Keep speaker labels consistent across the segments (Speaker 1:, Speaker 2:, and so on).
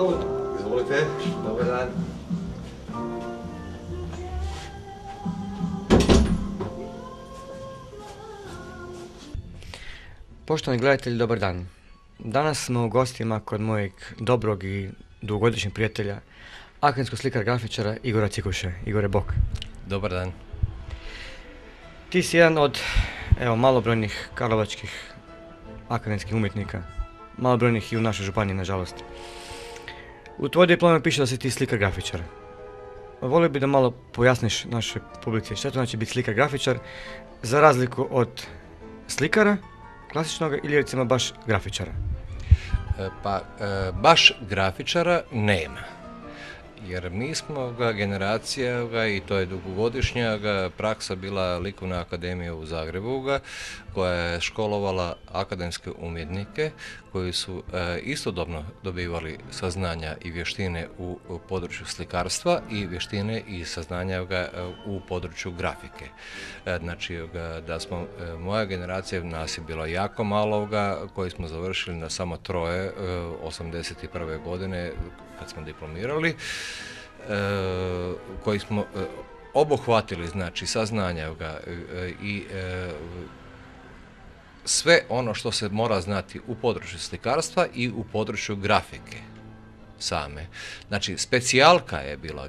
Speaker 1: Slobodno. Izvolite. Dobar dan.
Speaker 2: Poštovani gledatelji, dobar dan. Danas smo u gostima kod mojeg dobrog i dugogodišnjeg prijatelja, akademskog slikara grafičara Igora Cikuše. Igore, bok.
Speaker 3: Dobar dan.
Speaker 2: Ti si jedan od, malobrojnih karlovačkih akademskih umjetnika, malobrojnih i u našoj županiji, nažalost. U tvojoj diplomi piše da si ti slikar grafičar. Volio bi da malo pojasniš našoj publici što to znači biti slikar grafičar, za razliku od slikara klasičnog ili recimo baš grafičara.
Speaker 3: Baš grafičara nema. Jer mi smo generacija, i to je dugogodišnja praksa bila Likovna akademija u Zagrebu, koja je školovala akademske umjetnike koji su istodobno dobivali saznanja i vještine u području slikarstva i vještine i saznanja u području grafike. Znači da smo, moja generacija, nas je bilo jako malo koji smo završili na samo troje 81. godine kad smo diplomirali, koji smo obuhvatili, znači, saznanja i sve ono što se mora znati u području slikarstva i u području grafike same. Znači, specijalka je bila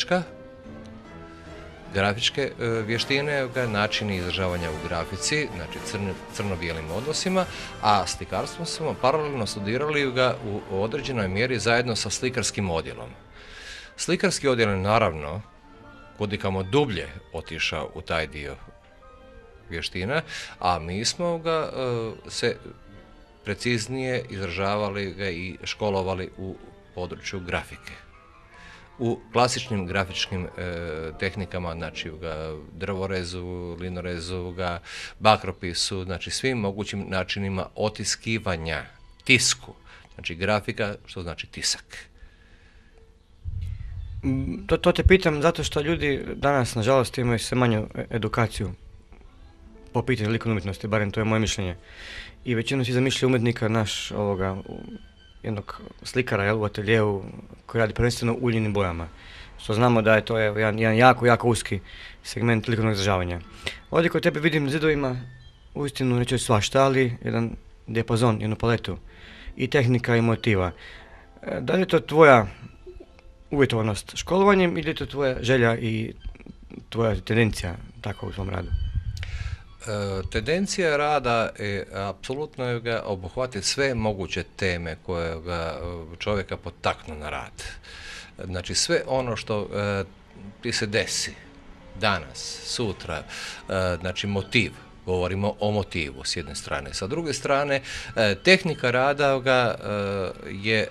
Speaker 3: grafičke vještine, načini izražavanja u grafici, znači crno-bijelim odnosima, a slikarstvo smo paralelno studirali ga u određenoj mjeri zajedno sa slikarskim odjelom. Slikarski odjel je naravno kudikamo dublje otišao u taj dio vještina, a mi smo ga se preciznije izražavali ga i školovali u području grafike. U klasičnim grafičkim tehnikama, znači drvorezu, linorezu, bakropisu, znači svim mogućim načinima otiskivanja, tisku, znači grafika, što znači tisak.
Speaker 2: To te pitam zato što ljudi danas, nažalost, imaju sve manju edukaciju po pitanju likovne umjetnosti, barem to je moje mišljenje. I većinu si zamišlja umjetnika jednog slikara u ateljeu koji radi prvenstveno uljenim bojama. Što znamo da je to jedan jako uski segment likovnog izražavanja. Ovdje kod tebe vidim zidovima uistinu neću svašta, ali jedan dijapazon, jednu paletu i tehnika i motiva. Da li je to tvoja uvjetovanost školovanjem ili je to tvoja želja i tvoja tendencija tako u svom radu?
Speaker 3: Tendencija rada je apsolutno obuhvatiti sve moguće teme koje čovjeka potaknu na rad. Znači sve ono što ti se desi danas, sutra, znači motiv. Govorimo o motivu s jedne strane. Sa druge strane, tehnika rada je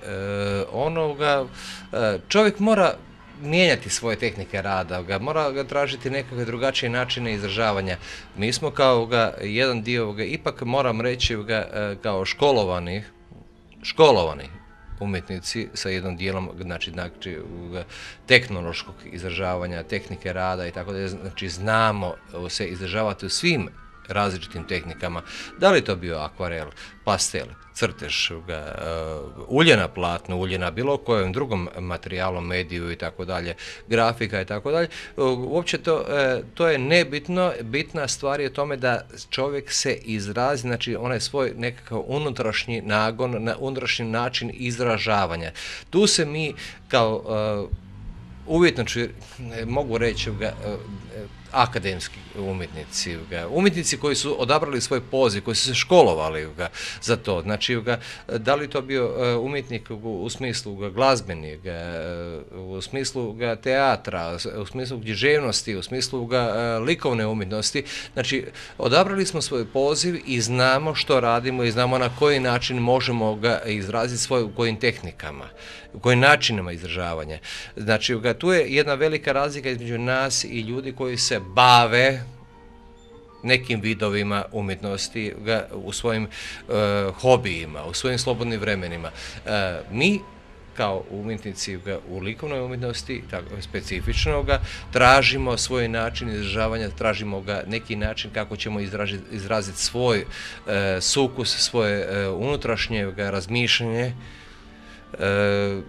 Speaker 3: čovjek mora mijenjati svoje tehnike rada, mora ga tražiti nekakve drugačije načine izražavanja. Mi smo kao jedan dio, ipak moram reći, kao školovani umjetnici sa jednom dijelom, znači tehnološkog izražavanja, tehnike rada i tako da, znači znamo se izražavati u svim različitim tehnikama, da li to bio akvarel, pastel, crtež, ulje na platnu, ulje na bilo kojem drugom materijalu, mediju i tako dalje, grafika i tako dalje. Uopće to je nebitno, bitna stvar je tome da čovjek se izrazi, znači onaj svoj nekakav unutrašnji nagon, unutrašnji način izražavanja. Tu se mi kao uvjetno mogu reći akademski umjetnici koji su odabrali svoj poziv, koji su se školovali za to. Znači, da li to bio umjetnik u smislu glazbenih, u smislu teatra, u smislu književnosti, u smislu likovne umjetnosti. Znači, odabrali smo svoj poziv i znamo što radimo i znamo na koji način možemo ga izraziti u kojim tehnikama, u kojim načinima izražavanja. Znači, tu je jedna velika razlika između nas i ljudi koji se bave nekim vidovima umjetnosti u svojim hobijima, u svojim slobodnim vremenima. Mi kao umjetnici u likovnoj umjetnosti, specifično tražimo svoj način izražavanja, tražimo neki način kako ćemo izraziti svoj sukus, svoje unutrašnje razmišljanje.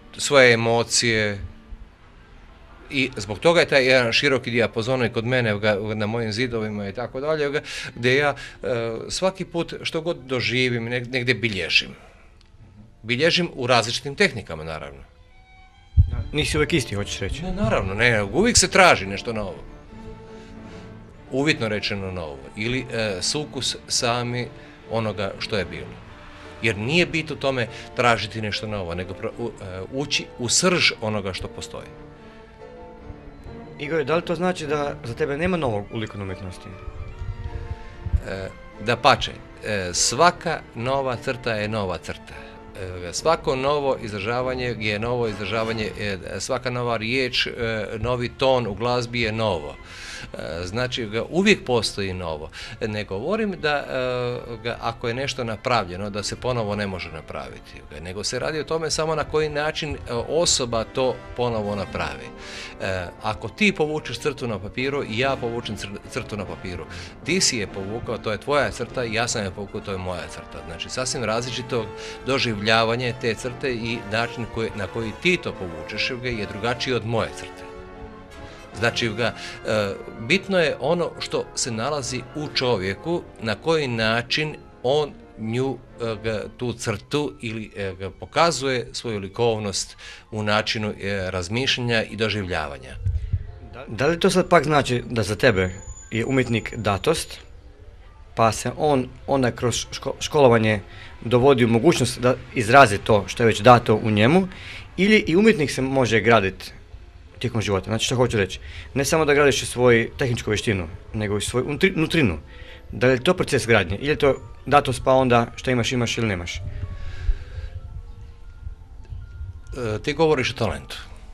Speaker 3: svoje emocije i zbog toga je taj jedan široki dijapazon i kod mene na mojim zidovima i tako dalje, gdje ja svaki put što god doživim, negdje bilježim. Bilježim u različitim tehnikama, naravno.
Speaker 2: Nisi uvijek isti, hoćeš reći?
Speaker 3: Ne, naravno, ne, uvijek se traži nešto novo. Uvjetno rečeno novo. Ili sukus sami onoga što je bilo. Jer nije bit u tome tražiti nešto novo, nego ući u srž onoga što postoji.
Speaker 2: Igor, da li to znači da za tebe nema novog u likovnoj umjetnosti?
Speaker 3: Dapače, svaka nova crta je nova crta. Svako novo izražavanje je novo izražavanje, svaka nova riječ, novi ton u glazbi je novo. Znači, uvijek postoji novo. Ne govorim da ako je nešto napravljeno, da se ponovo ne može napraviti, nego se radi o tome samo na koji način osoba to ponovo napravi. Ako ti povučeš crtu na papiru i ja povučem crtu na papiru, ti si je povukao, to je tvoja crta, i ja sam je povukao, to je moja crta. Znači, sasvim različito doživljavanje te crte i način na koji ti to povučeš je drugačiji od moje crte. Znači, bitno je ono što se nalazi u čovjeku, na koji način on tu crtu ili pokazuje svoju likovnost u načinu razmišljanja i doživljavanja.
Speaker 2: Da li to sad pak znači da za tebe je umjetnik datost, pa se on onda kroz školovanje dovodi u mogućnost da izrazi to što je već dato u njemu, ili i umjetnik se može graditi tijekom života? Znači, što hoću reći, ne samo da gradiš svoju tehničku vještinu, nego i svoju nutrinu. Da li je to proces gradnje ili je to datost pa onda što imaš ili nemaš?
Speaker 3: Ti govoriš o talentu.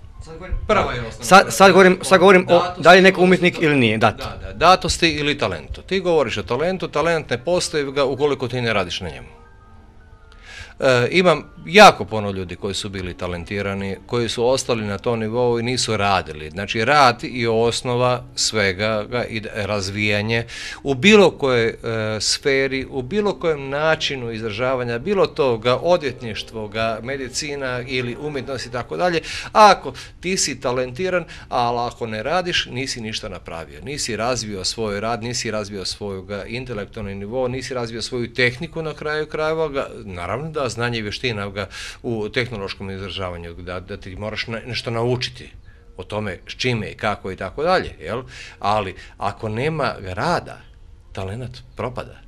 Speaker 2: Sad govorim o da li je neko umjetnik ili nije dat.
Speaker 3: Da, datosti ili talentu. Ti govoriš o talentu, talent ne postoji ukoliko ti ne radiš na njemu. Imam jako puno ljudi koji su bili talentirani, koji su ostali na tom nivou i nisu radili. Znači, rad je osnova svega i razvijanje u bilo kojoj sferi, u bilo kojem načinu izražavanja, bilo to odvjetništvo, medicina ili umjetnost i tako dalje. Ako ti si talentiran, ali ako ne radiš, nisi ništa napravio. Nisi razvio svoj rad, nisi razvio svoj intelektualni nivo, nisi razvio svoju tehniku na kraju krajeva. Naravno da znanje i vještina u tehnološkom izražavanju, da ti moraš nešto naučiti o tome s čime i kako i tako dalje, jel? Ali ako nema rada, talent propada.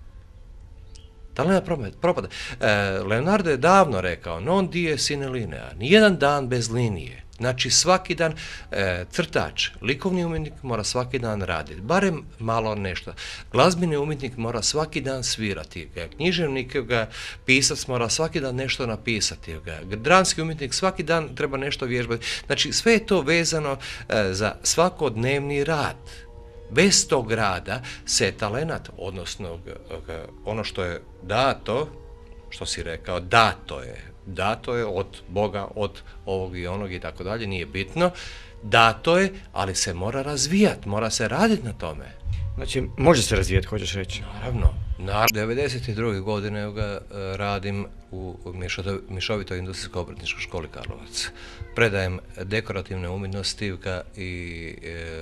Speaker 3: Talent propada. Leonardo je davno rekao, non die sine linea, nijedan dan bez linije. Znači, svaki dan crtač, likovni umjetnik mora svaki dan raditi, barem malo nešto. Glazbeni umjetnik mora svaki dan svirati, književnik, pisac mora svaki dan nešto napisati, dramski umjetnik svaki dan treba nešto vježbati. Znači, sve je to vezano za svakodnevni rad. Bez tog rada se talenat, odnosno ono što je dato, što si rekao, dato je od Boga, od ovog i onog i tako dalje, nije bitno. Dato je, ali se mora razvijati, mora se raditi na tome.
Speaker 2: Znači, može se razvijati, hoćeš reći?
Speaker 3: Naravno. 1992. godine radim u Mješovitoj industrijskoj obrtničkoj školi Karlovac. Predajem dekorativne umjetnosti i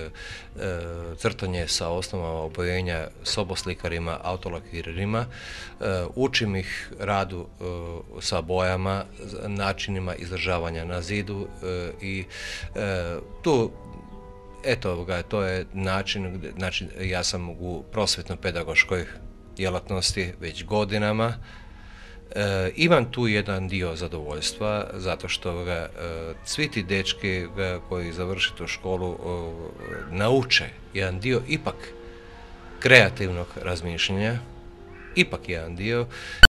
Speaker 3: crtanje sa osnovama obojenja soboslikarima, autolakirerima. Učim ih radu sa bojama, načinima izražavanja na zidu i tu eto to je način, ja sam u prosvetno-pedagoškoj djelatnosti već godinama. Imam tu jedan dio zadovoljstva, zato što svi ti dečki koji završe tu školu nauče jedan dio ipak kreativnog razmišljanja, ipak jedan dio.